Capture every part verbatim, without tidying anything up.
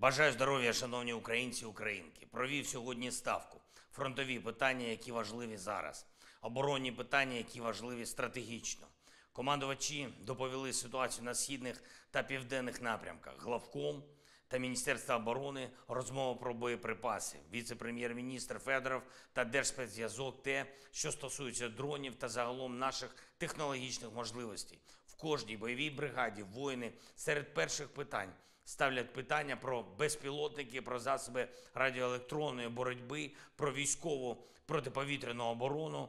Бажаю здоров'я, шановні українці і українки. Провів сьогодні ставку. Фронтові питання, які важливі зараз. Оборонні питання, які важливі стратегічно. Командувачі доповіли ситуацію на східних та південних напрямках. Главком та Міністерство оборони розмова про боєприпаси. Віце-прем'єр-міністр Федоров та Держспецзв'язок те, що стосується дронів та загалом наших технологічних можливостей. В кожній бойовій бригаді воїни серед перших питань ставлять питання про безпілотники, про засоби радіоелектронної боротьби, про військову протиповітряну оборону.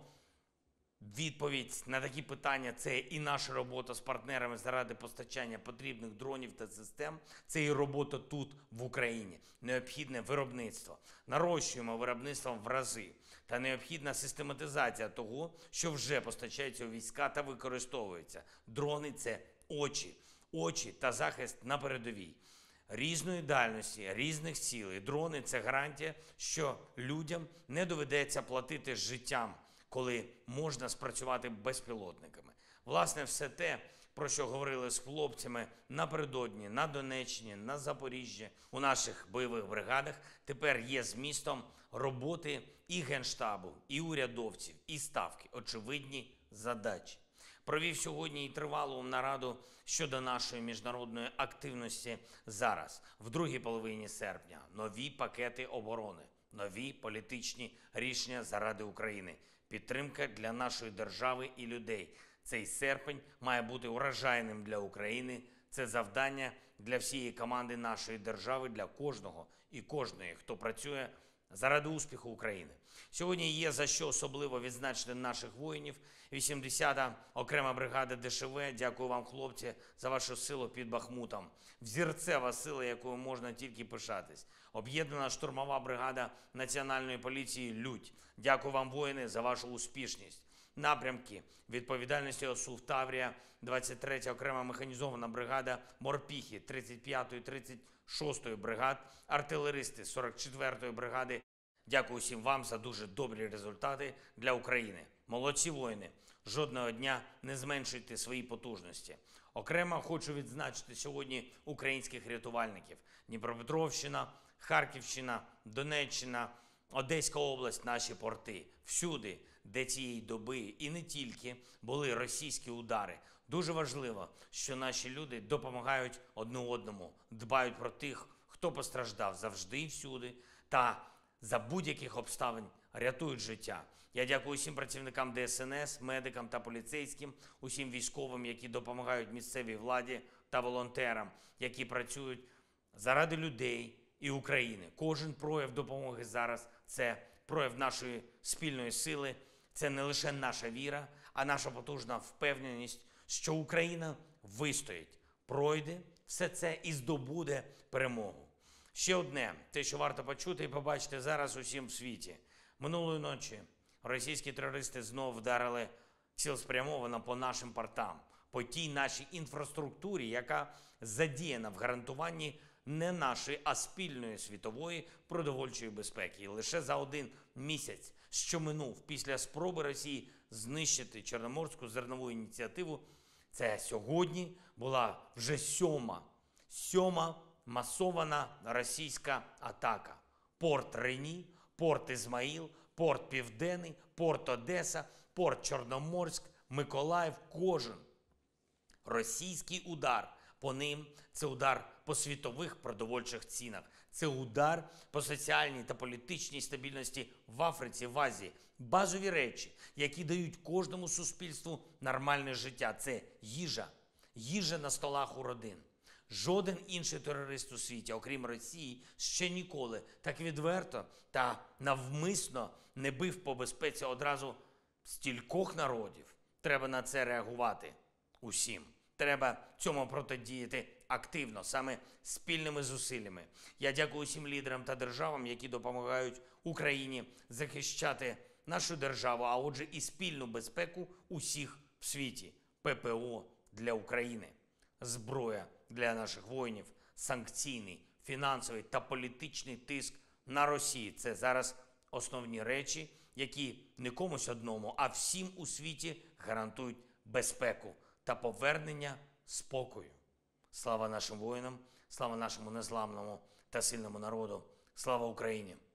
Відповідь на такі питання – це і наша робота з партнерами заради постачання потрібних дронів та систем, це і робота тут, в Україні. Необхідне виробництво. Нарощуємо виробництво в рази. Та необхідна систематизація того, що вже постачається у війська та використовується. Дрони – це очі. Очі та захист на передовій. Різної дальності, різних цілей. Дрони – це гарантія, що людям не доведеться платити життям, коли можна спрацювати безпілотниками. Власне, все те, про що говорили з хлопцями напередодні, на Донеччині, на Запоріжжі, у наших бойових бригадах, тепер є змістом роботи і Генштабу, і урядовців, і Ставки. Очевидні задачі. Провів сьогодні і тривалу нараду щодо нашої міжнародної активності зараз, в другій половині серпня. Нові пакети оборони, нові політичні рішення заради України, підтримка для нашої держави і людей. Цей серпень має бути урожайним для України. Це завдання для всієї команди нашої держави, для кожного і кожної, хто працює заради успіху України. Сьогодні є за що особливо відзначити наших воїнів. вісімдесята окрема бригада Де Ше Ve. Дякую вам, хлопці, за вашу силу під Бахмутом. Взірцева сила, якою можна тільки пишатись. Об'єднана штурмова бригада Національної поліції «Людь». Дякую вам, воїни, за вашу успішність. Напрямки відповідальності ОСУ Таврія, двадцять третя окрема механізована бригада Морпіхи, тридцять п'ятої, тридцять шостої бригад, артилеристи сорок четвертої бригади. Дякую всім вам за дуже добрі результати для України. Молодці воїни, жодного дня не зменшуйте свої потужності. Окремо хочу відзначити сьогодні українських рятувальників. Дніпропетровщина, Харківщина, Донеччина, Одеська область, наші порти. Всюди, де цієї доби і не тільки були російські удари. Дуже важливо, що наші люди допомагають одне одному, дбають про тих, хто постраждав завжди і всюди, та за будь-яких обставин рятують життя. Я дякую усім працівникам Де Ес Ен Ес, медикам та поліцейським, усім військовим, які допомагають місцевій владі, та волонтерам, які працюють заради людей і України. Кожен прояв допомоги зараз – це прояв нашої спільної сили, це не лише наша віра, а наша потужна впевненість, що Україна вистоїть, пройде все це і здобуде перемогу. Ще одне, те, що варто почути і побачити зараз усім в світі. Минулої ночі російські терористи знов вдарили цілеспрямовано по нашим портам, по тій нашій інфраструктурі, яка задіяна в гарантуванні не нашої, а спільної світової продовольчої безпеки. І лише за один місяць, що минув після спроби Росії знищити Чорноморську зернову ініціативу, це сьогодні була вже сьома, сьома масована російська атака. Порт Рені, порт Ізмаїл, порт Південний, порт Одеса, порт Чорноморськ, Миколаїв, кожен російський удар по ним – це удар по світових продовольчих цінах. Це удар по соціальній та політичній стабільності в Африці, в Азії. Базові речі, які дають кожному суспільству нормальне життя – це їжа. Їжа на столах у родин. Жоден інший терорист у світі, окрім Росії, ще ніколи так відверто та навмисно не бив по безпеці одразу стількох народів. Треба на це реагувати усім. Треба цьому протидіяти активно, саме спільними зусиллями. Я дякую усім лідерам та державам, які допомагають Україні захищати нашу державу, а отже і спільну безпеку усіх в світі. Пе Пе О для України, зброя для наших воїнів, санкційний, фінансовий та політичний тиск на Росію. Це зараз основні речі, які не комусь одному, а всім у світі гарантують безпеку та повернення спокою. Слава нашим воїнам, слава нашому незламному та сильному народу. Слава Україні!